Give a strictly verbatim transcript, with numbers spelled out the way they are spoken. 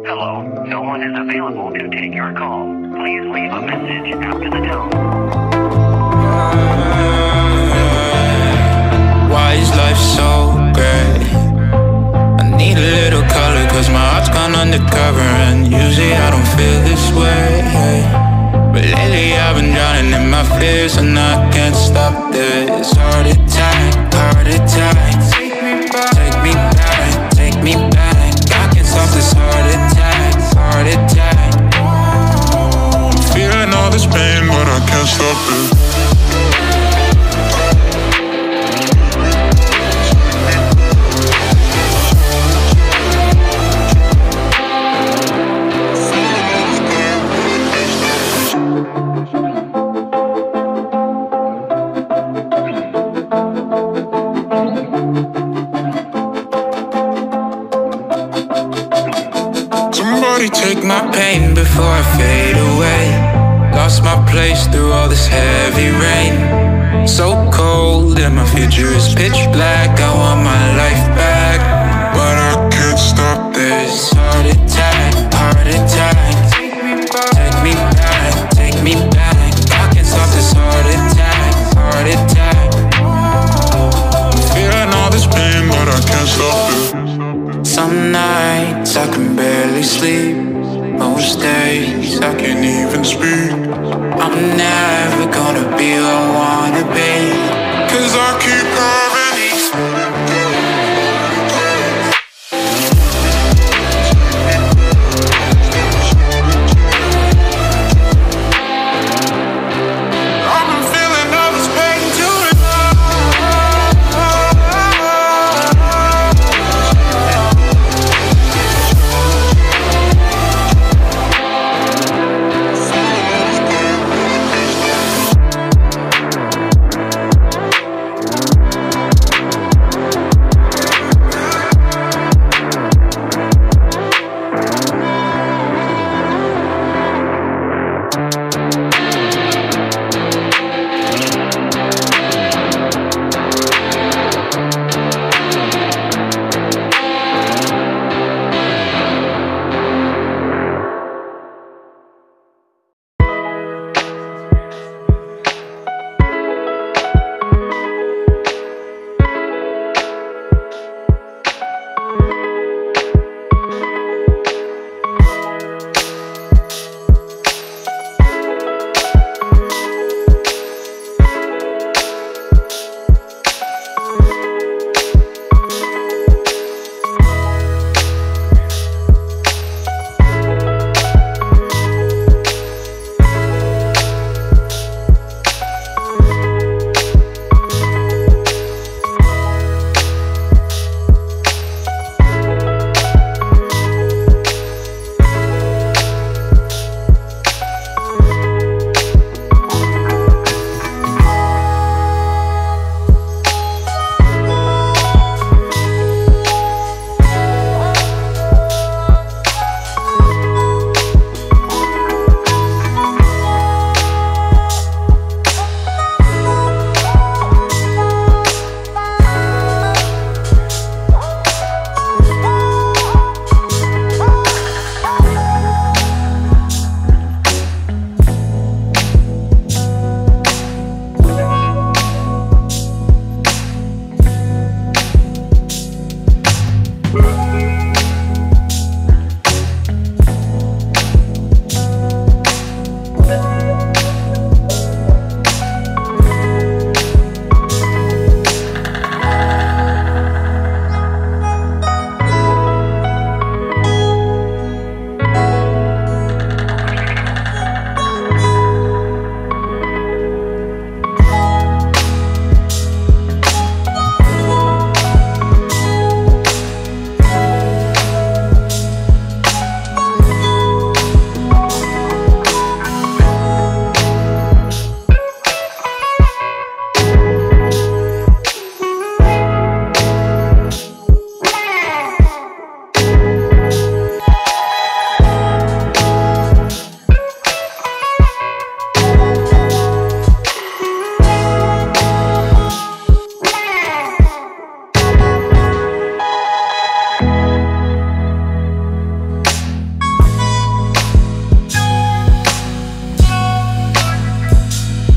Hello, no one is available to take your call. Please leave a message after the tone. Why is life so gray? I need a little color cause my heart's gone undercover, and usually I don't feel this way. But lately I've been drowning in my fears and I can't stop this. Heart attack, heart attack. Take me back, take me back, take me back. I can't stop this heart attack, heart attack. I'm feeling all this pain but I can't stop it. Somebody take my pain before I fade away. Lost my place through all this heavy rain. So cold and my future is pitch black. I want my life back, but I can't stop this heart attack, heart attack. Take me back, take me back, take me back. I can't stop this heart attack, heart attack. I'm feeling all this pain but I can't stop it. Some nights I can barely sleep. Most days I can't even speak. I'm never gonna be the one.